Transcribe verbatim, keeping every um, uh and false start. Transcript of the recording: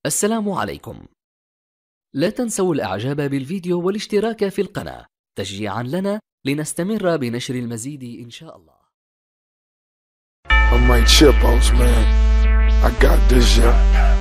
السلام عليكم. لا تنسوا الإعجاب بالفيديو والاشتراك في القناة تشجيعا لنا لنستمر بنشر المزيد إن شاء الله. I'm Mike Chipos, man. I got this, yeah.